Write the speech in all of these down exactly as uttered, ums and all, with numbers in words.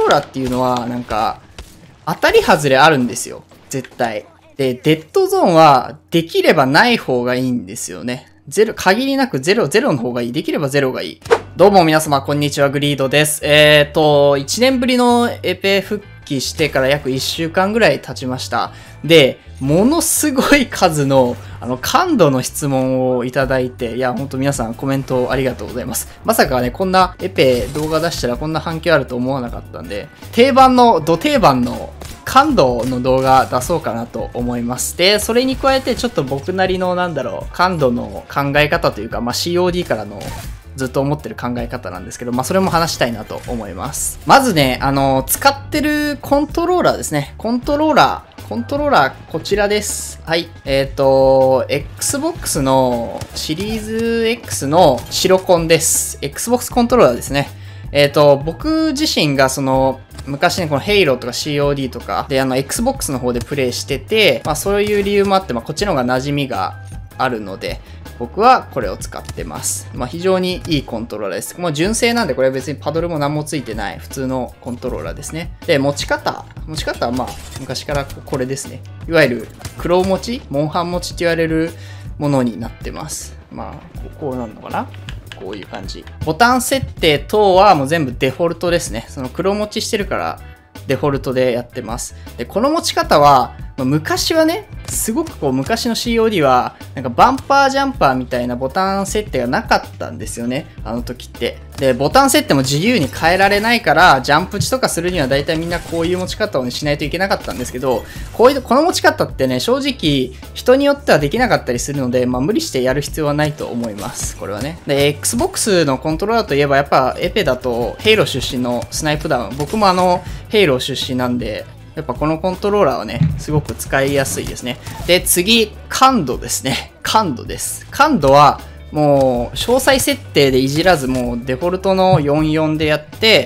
ローラーっていうのは、なんか、当たり外れあるんですよ。絶対。で、デッドゾーンは、できればない方がいいんですよね。ゼロ、限りなくゼロ、ゼロの方がいい。できればゼロがいい。どうも皆様、こんにちは、グリードです。えーと、いちねんぶりのエペ復帰してから約いっしゅうかんぐらい経ちました。で、ものすごい数の、あの、感度の質問をいただいて、いや、ほんと皆さんコメントありがとうございます。まさかね、こんなエペ動画出したらこんな反響あると思わなかったんで、定番の、ド定番の感度の動画出そうかなと思います。で、それに加えてちょっと僕なりのなんだろう、感度の考え方というか、まあ、シーオーディー からのずっと思ってる考え方なんですけど、まあ、それも話したいなと思います。まずね、あの、使ってるコントローラーですね。コントローラー。コントローラー、こちらです。はい。えっと、Xbox のシリーズ X の白コンです。Xbox コントローラーですね。えっと、僕自身がその、昔ね、この Halo とか シーオーディー とかで、あの、Xbox の方でプレイしてて、まあ、そういう理由もあって、まあ、こっちの方が馴染みがあるので、僕はこれを使ってます。まあ、非常にいいコントローラーです。もう純正なんで、これは別にパドルも何もついてない普通のコントローラーですね。で、持ち方。持ち方はまあ、昔からこれですね。いわゆる黒持ち、モンハン持ちって言われるものになってます。まあ、こうなるのかな？こういう感じ。ボタン設定等はもう全部デフォルトですね。その黒持ちしてるからデフォルトでやってます。で、この持ち方は、まあ、昔はね、すごくこう昔の シーオーディー はなんかバンパージャンパーみたいなボタン設定がなかったんですよね。あの時って。で、ボタン設定も自由に変えられないから、ジャンプ値とかするには大体みんなこういう持ち方を、ね、しないといけなかったんですけど、こういう、この持ち方ってね、正直人によってはできなかったりするので、まあ無理してやる必要はないと思います。これはね。で、Xbox のコントローラーといえばやっぱエペだと、ヘイロー出身のスナイプダウン。僕もあの、ヘイロー出身なんで、やっぱこのコントローラーはね、すごく使いやすいですね。で、次、感度ですね。感度です。感度は、もう、詳細設定でいじらず、もうデフォルトのよんじゅうよんでやって、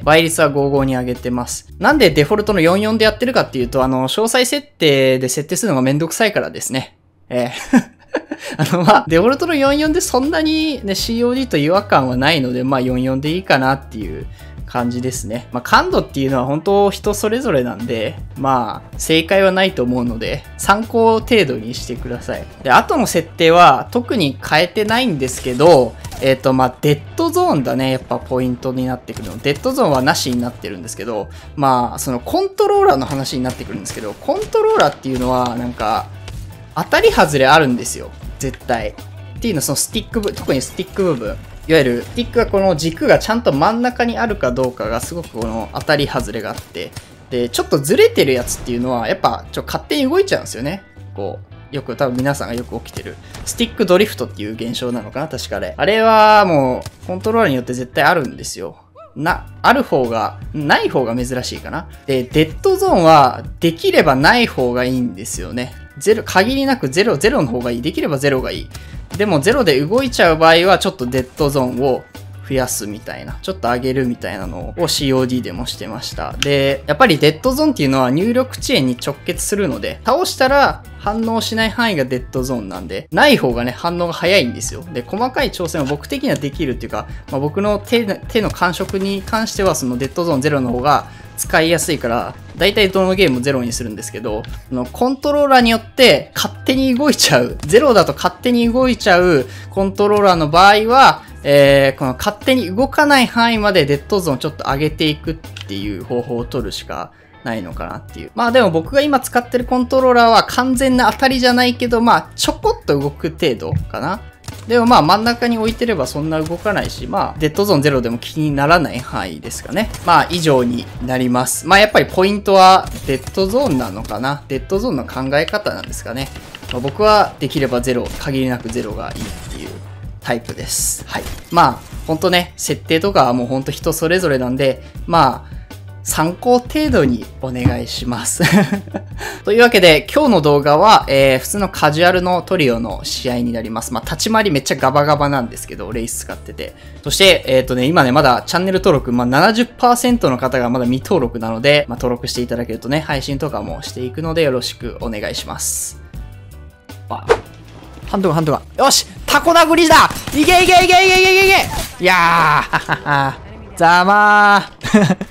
倍率はごじゅうごに上げてます。なんでデフォルトのよんじゅうよんでやってるかっていうと、あの、詳細設定で設定するのがめんどくさいからですね。えーあの、まあ、デフォルトのよんじゅうよんでそんなにね、シーオーディー と違和感はないので、まあ、よんじゅうよんでいいかなっていう感じですね。まあ、感度っていうのは本当人それぞれなんで、まあ、正解はないと思うので、参考程度にしてください。で、後の設定は特に変えてないんですけど、えっと、まあ、デッドゾーンだね、やっぱポイントになってくるの。デッドゾーンはなしになってるんですけど、まあ、そのコントローラーの話になってくるんですけど、コントローラーっていうのは、なんか、当たり外れあるんですよ。絶対。っていうのはそのスティック部、特にスティック部分。いわゆるスティックがこの軸がちゃんと真ん中にあるかどうかがすごくこの当たり外れがあって。で、ちょっとずれてるやつっていうのはやっぱちょっと勝手に動いちゃうんですよね。こう、よく多分皆さんがよく起きてる。スティックドリフトっていう現象なのかな確かあれ。あれはもうコントローラーによって絶対あるんですよ。な、ある方が、ない方が珍しいかな。で、デッドゾーンはできればない方がいいんですよね。ゼロ、限りなくゼロ、ゼロの方がいい。できればゼロがいい。でもゼロで動いちゃう場合はちょっとデッドゾーンを増やすみたいな、ちょっと上げるみたいなのを シーオーディー でもしてました。で、やっぱりデッドゾーンっていうのは入力遅延に直結するので、倒したら反応しない範囲がデッドゾーンなんで、ない方がね、反応が早いんですよ。で、細かい調整は僕的にはできるっていうか、まあ、僕の手、手の感触に関してはそのデッドゾーンゼロの方が使いやすいから、だいたいどのゲームもゼロにするんですけど、のコントローラーによって勝手に動いちゃう、ゼロだと勝手に動いちゃうコントローラーの場合は、えー、この勝手に動かない範囲までデッドゾーンをちょっと上げていくっていう方法を取るしかないのかなっていう。まあでも僕が今使ってるコントローラーは完全な当たりじゃないけど、まあちょこっと動く程度かな。でもまあ真ん中に置いてればそんな動かないし、まあデッドゾーンゼロでも気にならない範囲ですかね。まあ以上になります。まあやっぱりポイントはデッドゾーンなのかな。デッドゾーンの考え方なんですかね。まあ、僕はできればゼロ、限りなくゼロがいいっていうタイプです。はい。まあほんとね、設定とかはもうほんと人それぞれなんで、まあ参考程度にお願いします。というわけで、今日の動画は、えー、普通のカジュアルのトリオの試合になります。まあ、立ち回りめっちゃガバガバなんですけど、レイス使ってて。そして、えっとね、今ね、まだチャンネル登録、まあ、ななじゅっパーセント の方がまだ未登録なので、まあ、登録していただけるとね、配信とかもしていくのでよろしくお願いします。あ、ハンドガン、ハンドガン。よし、タコ殴りだ。いけいけいけいけいけいけいけいやー、ははは。ざまー。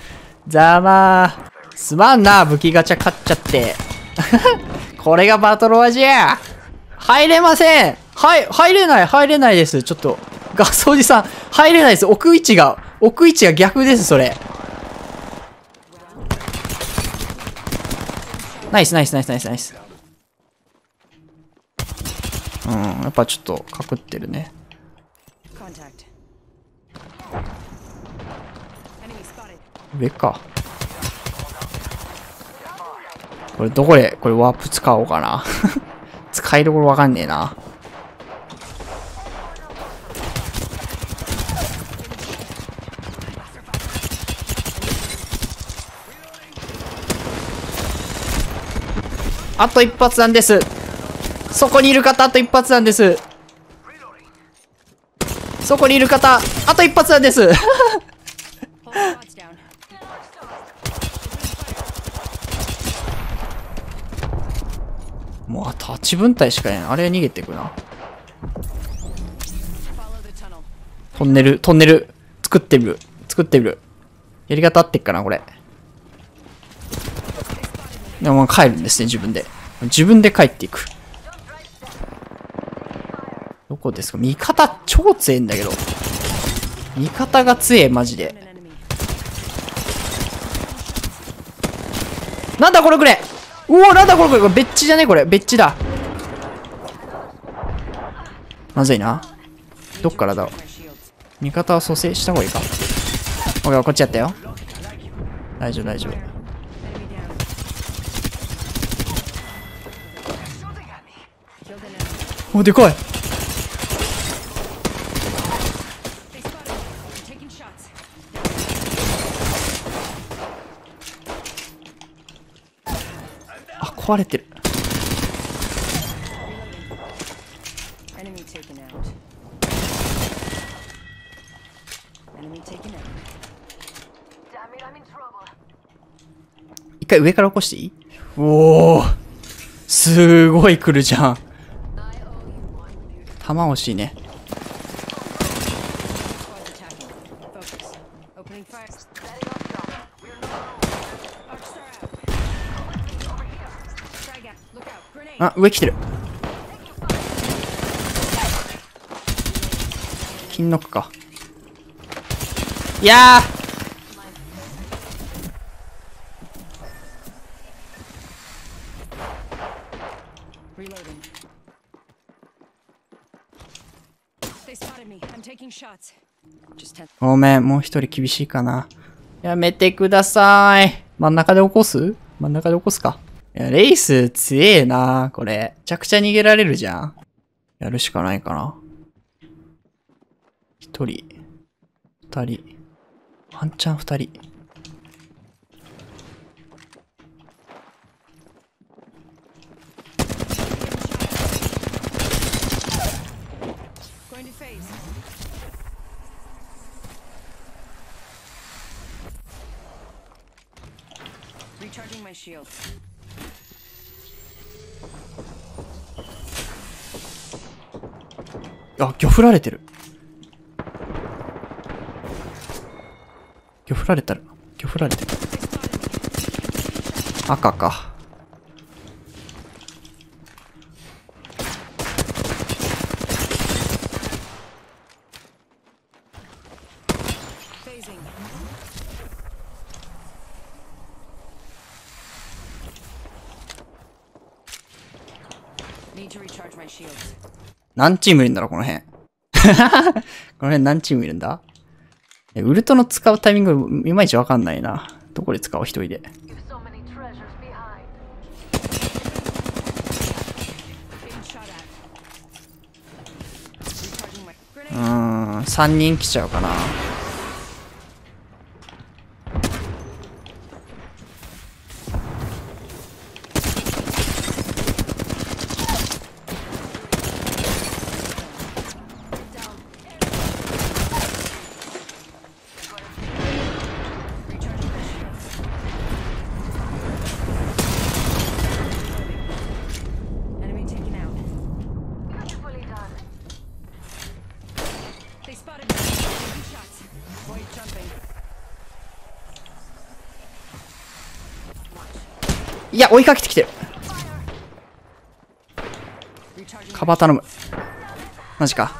ざまー。すまんな、武器ガチャ買っちゃって。これがバトロワじゃ。入れません。はい、入れない、入れないです。ちょっと。ガスおじさん、入れないです。置く位置が、置く位置が逆です、それ。ナイス、ナイス、ナイス、ナイス、ナイス。うん、やっぱちょっと、かくってるね。上か。これどこで、これワープ使おうかな。使いどころわかんねえな。あと一発なんです。そこにいる方、あと一発なんです。そこにいる方、あと一発なんです。もうあとはちぶん隊しかいない。あれ逃げてくな。トンネル、トンネル、作ってみる。作ってみる。やり方合ってっかな、これ。でも帰るんですね、自分で。自分で帰っていく。どこですか？味方超強いんだけど。味方が強え、マジで。なんだこれこれ！うお、なんだこれこれこれ、ベッチじゃねこれ。ベッチだ。まずいな。どっからだろう。味方を蘇生した方がいいか。オッケー、こっちやったよ。大丈夫、大丈夫。お、でかい。あ、壊れてる。一回上から起こしていい？おお、すごい来るじゃん。弾欲しいね。あ、上来てる。金ノックか。いやー、ごめん、もう一人厳しいかな。やめてください。真ん中で起こす？真ん中で起こすか。いや、レイス強えな、これ。めちゃくちゃ逃げられるじゃん。やるしかないかな。一人、二人、ワンチャン二人。あ、魚振られてる。魚振られたら、魚振られてる。赤か。何チームいるんだろう、この辺。この辺何チームいるんだ？え、ウルトの使うタイミングいまいちわかんないな。どこで使おう、一人で。うーん、さんにん来ちゃうかな。 いや、追いかけてきてる。カバー頼む。マジか。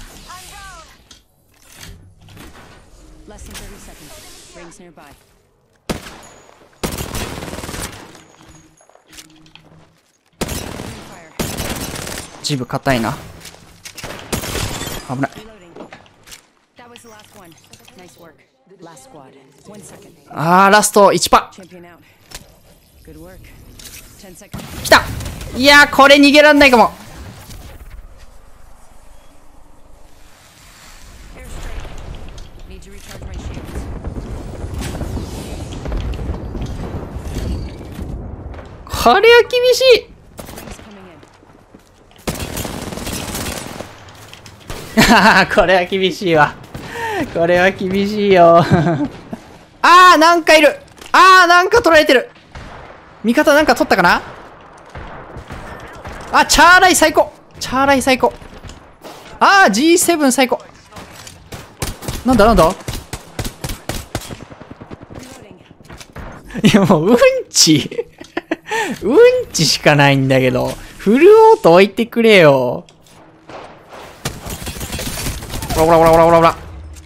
ジブ硬いな。危ない。あー、ラストいちパー。来た。いやー、これ逃げらんないかも。これは厳しい。これは厳しいわ。これは厳しいよ。あー、なんかいる。あー、なんか取られてる。味方なんか取ったかな。あ、チャーライ最高。チャーライ最高。あー、ジーセブン 最高。なんだなんだ。いや、もう、うんち。うんちしかないんだけど。フルオート置いてくれよ。ほらほらほらほらほらほら。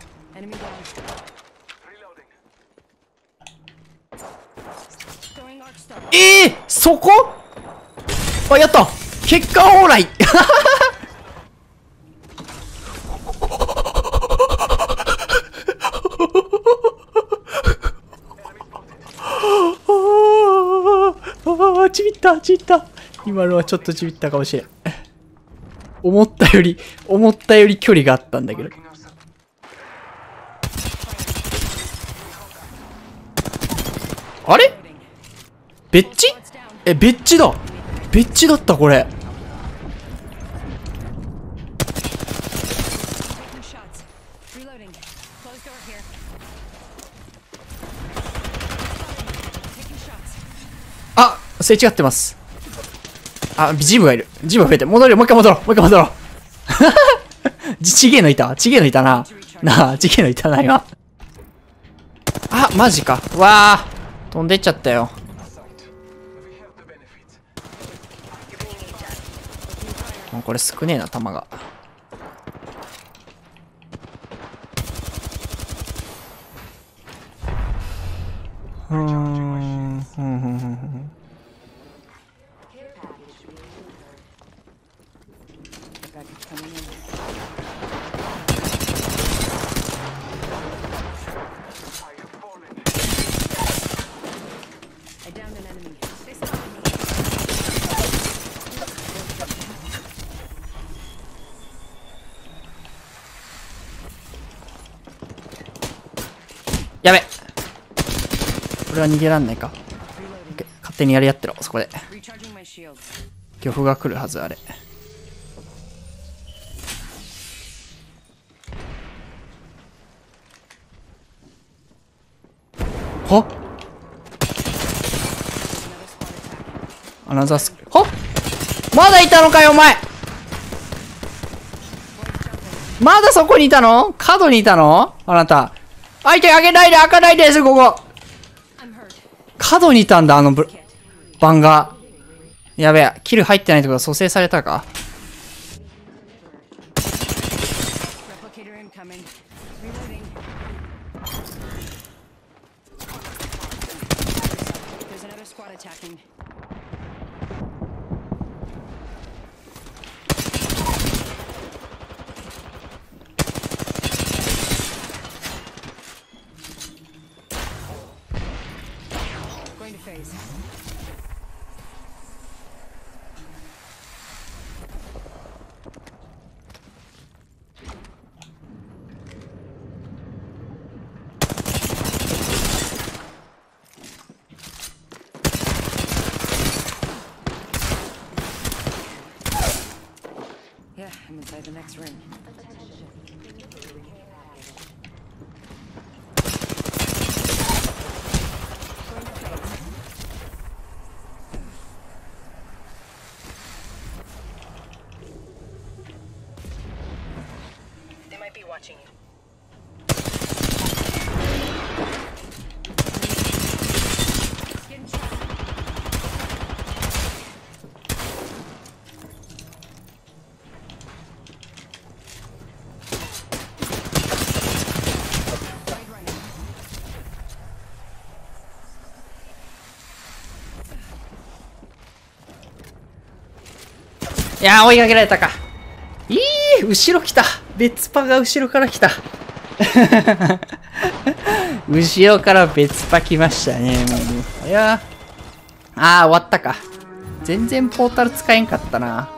えー、そこ。あ、やった。結果オーライ。ちびったちびった。今のはちょっとちびったかもしれん。思ったより思ったより距離があったんだけど。あれベッチ。え、ベッチだ。ベッチだったこれ。あ、すれ違ってます。あ、ジムがいる。ジムが増えて戻るよ。もう一回戻ろう。もう一回戻ろう。ちげえのいたちげえのいたな。なあ、ちげえのいたな、今。あ、マジか。わあ。飛んでっちゃったよ。もうこれ少ねえな、弾が。うーん。ふんふんふんふん。やべ。これは逃げらんないか。勝手にやり合ってろ、そこで。漁夫が来るはず、あれ。はっアナザースはっまだいたのかよ、お前。まだそこにいたの。角にいたのあなた。相手あげないで、開かないです、ここ。角にいたんだ、あのブバンが。やべえ、キル入ってないところ蘇生されたか。 Yeah, I'm inside the next ring. They might be watching you. いやー、追いかけられたか。いい、後ろ来た。別パが後ろから来た。後ろから別パ来ましたね、もう。いやー。あー、終わったか。全然ポータル使えんかったな。